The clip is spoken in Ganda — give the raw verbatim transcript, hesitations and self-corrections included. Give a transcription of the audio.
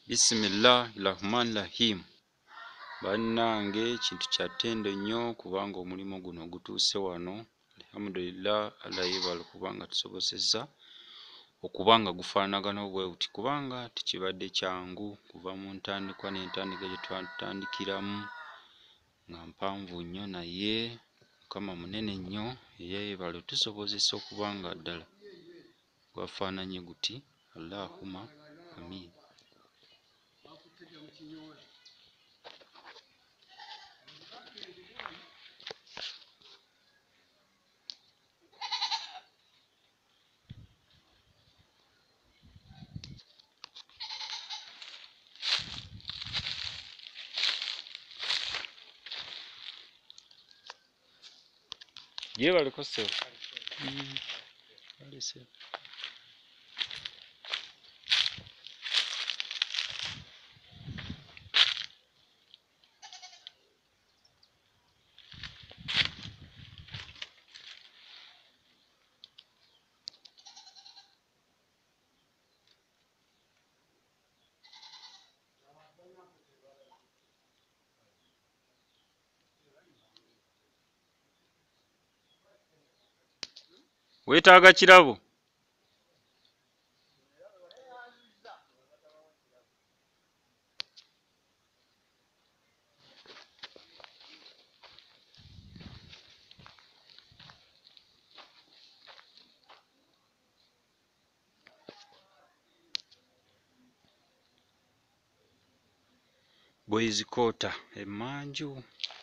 Bismillahirrahmanirrahim. Bannange kintu kya ttendo nnyo kubanga omulimu guno gutuuse wano. Alhamdulillah, Allah yeebale kubanga tusobozesezza okubanga gufaanagana bwe buti kubanga tekibadde kyangu kuva mu ntandikwa n'entandikwa gye twatandikiramu nga mpanvu nnyo, naye Mukama munene nnyo era yeebale tusobozesa okubanga ddala gwafaananye guti. Allahumma amiin. Yeebaleko ssebo. Mm. Alese. Weetaaga kirabo? Bwezikoota emmanju.